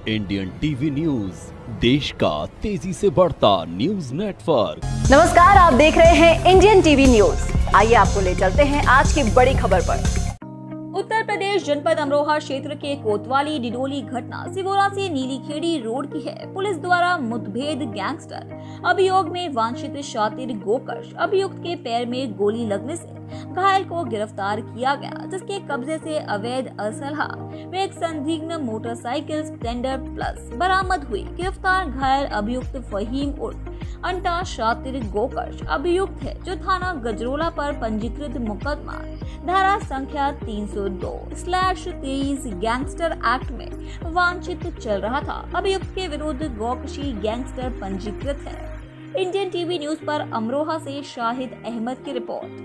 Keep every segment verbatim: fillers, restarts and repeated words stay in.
Indian TV news, देश का तेजी से बढ़ता न्यूज नेटवर्क। नमस्कार, आप देख रहे हैं इंडियन टीवी न्यूज। आइए आपको ले चलते हैं आज की बड़ी खबर पर। उत्तर प्रदेश जनपद अमरोहा क्षेत्र के कोतवाली डिडोली घटना सिवोरा से नीलीखेड़ी रोड की है। पुलिस द्वारा मुठभेड़ गैंगस्टर अभियोग में वांछित शातिर गोकर्ष अभियुक्त के पैर में गोली लगने से घायल को गिरफ्तार किया गया, जिसके कब्जे से अवैध असलहा व एक संदिग्ध मोटरसाइकिल स्प्लेंडर प्लस बरामद हुई। गिरफ्तार घायल अभियुक्त फहीम उर्फ अंटा शातिर गोकर्ष अभियुक्त है, जो थाना गजरोला पर पंजीकृत मुकदमा धारा संख्या तीन सौ दो स्लैश तेईस गैंगस्टर एक्ट में वांछित चल रहा था। अभियुक्त के विरुद्ध गोकशी गैंगस्टर पंजीकृत है। इंडियन टीवी न्यूज पर अमरोहा से शाहिद अहमद की रिपोर्ट।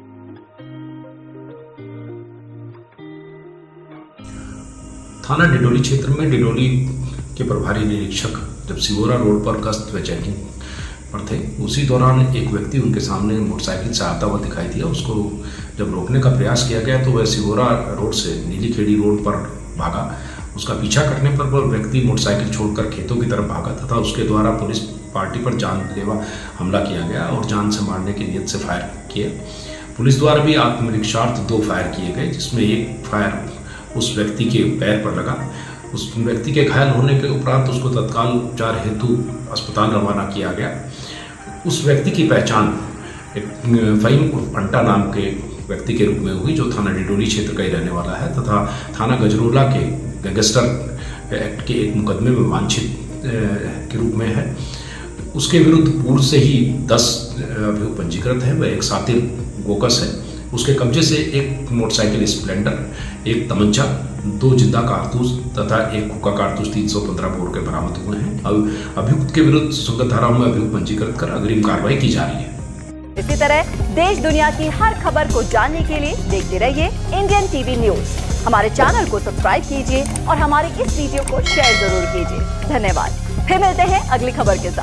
थाना डिडोली क्षेत्र में डिडोली के प्रभारी निरीक्षक जब सिवोरा रोड पर गश्त व चेकिंग पर थे, उसी दौरान एक व्यक्ति उनके सामने मोटरसाइकिल से आता हुआ दिखाई दिया। उसको जब रोकने का प्रयास किया गया तो वह सिवोरा रोड से नीलीखेड़ी रोड पर भागा। उसका पीछा करने पर वह व्यक्ति मोटरसाइकिल छोड़कर खेतों की तरफ भागा तथा उसके द्वारा पुलिस पार्टी पर जानलेवा हमला किया गया और जान से मारने की नीयत से फायर किए। पुलिस द्वारा भी आत्मरक्षार्थ दो फायर किए गए, जिसमें एक फायर उस व्यक्ति के पैर पर लगा। उस व्यक्ति के घायल होने के उपरांत उसको तत्काल उपचार हेतु अस्पताल रवाना किया गया। उस व्यक्ति की पहचान एक फहीम उर्फ अंटा नाम के व्यक्ति के रूप में हुई, जो थाना डिडोली क्षेत्र का ही रहने वाला है तथा थाना गजरोला के गैंगस्टर एक्ट के एक मुकदमे में वांछित के रूप में है। उसके विरुद्ध पूर्व से ही दस अभियोग पंजीकृत है। वह एक सातिर गोकस है। उसके कब्जे से एक मोटरसाइकिल स्प्लेंडर, एक तमंचा, दो जिंदा कारतूस तथा एक हुक्का कारतूस तीन सौ पंद्रह बोर के बरामद हुए हैं। अब अभियुक्त के विरुद्ध सुगत धाराओं में अभियोग पंजीकृत कर अग्रिम कार्रवाई की जा रही है। इसी तरह देश दुनिया की हर खबर को जानने के लिए देखते रहिए इंडियन टीवी न्यूज। हमारे चैनल को सब्सक्राइब कीजिए और हमारी इस वीडियो को शेयर जरूर कीजिए। धन्यवाद। फिर मिलते हैं अगली खबर के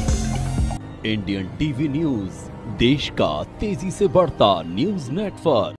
साथ। इंडियन टीवी न्यूज, देश का तेजी से बढ़ता न्यूज नेटवर्क।